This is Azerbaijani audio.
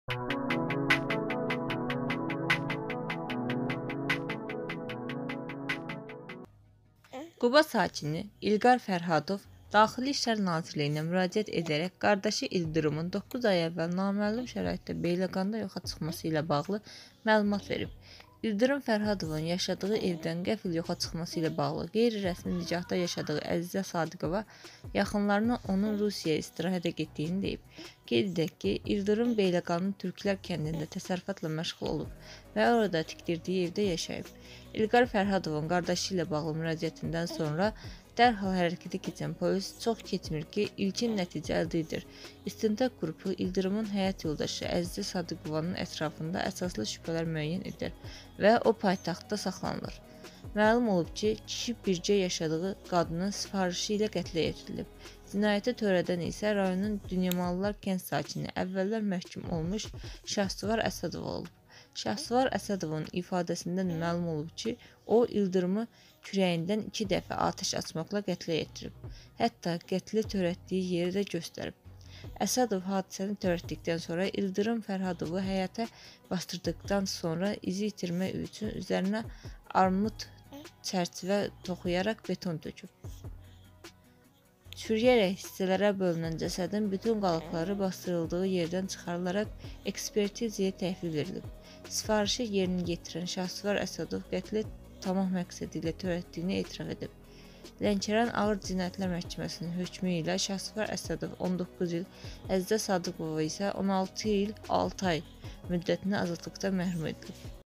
Quba sakini İlqar Fərhadov Daxili İşlər Nazirliyinə müraciət edərək qardaşı İldırımın 9 ay əvvəl naməlum şəraitdə Beyləqanda yoxa çıxması ilə bağlı məlumat verib. İldırım Fərhadovun yaşadığı evdən qəfil yoxa çıxması ilə bağlı qeyri-rəsmi nicahda yaşadığı Əzizə Sadiqova yaxınlarına onun Rusiyaya istirahətə getdiyini deyib. Qeyd edək ki, İldırım Beyləqanın Türklər kəndində təsərrüfatla məşğul olub və orada tikdirdiyi evdə yaşayıb. İlqar Fərhadovun qardaşı ilə bağlı müraciətindən sonra dərhal hərəkətə keçən polis çox keçmir ki, ilkin nəticə əldə edir. İstintaq qrupu İldırımın həyat yoldaşı Əzizə Sadiqovanın ətrafında əsaslı şübhələr müəyyən edir və o paytaxtda saxlanılır. Məlum olub ki, kişi bircə yaşadığı qadının sifarişi ilə qətlə yetirilib. Cinayəti törədən isə rayonun Dünyamalılar kənd sakini əvvəllər məhkum olmuş Şahsıvar Əsədov olub. Şahsıvar Əsədovun ifadəsindən məlum olub ki, o İldırımı kürəyindən 2 dəfə atəş açmaqla qətlə yetirib. Hətta qətli törətdiyi yeri də göstərib. Əsədov hadisəni törətdikdən sonra İldırım Fərhadovu həyətə bastırdıqdan sonra izi itirmək üçün üzərinə armud çərçivə toxuyaraq beton töküb. Çürüyərək hissələrə bölünən cəsədin bütün qalıqları bastırıldığı yerdən çıxarılaraq ekspertizaya təhvil verilib. Sifarişi yerinə yetirən Şahsıvar Əsədov qətli tamah məqsədi ilə törətdiyini etiraf edib. Lənkəran Ağır Cinayətlər Məhkəməsinin hökmü ilə Şahsıvar Əsədov 19 il, Əzizə Sadiqova isə 16 il 6 ay müddətinə azadlıqdan məhrum edilib.